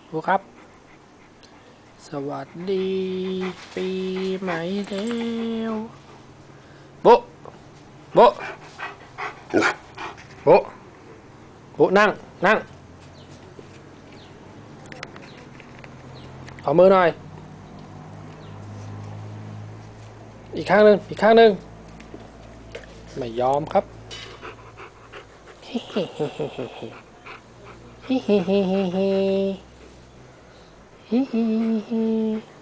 ดูครับสวัสดีปีใหม่แล้วโบโบโบโบนั่งขอมือหน่อยอีกข้างหนึ่งไม่ยอมครับเฮ้เฮ้เฮ้เฮ้เฮ้เฮ้เฮ้เฮ้เฮ้เฮ้เฮ้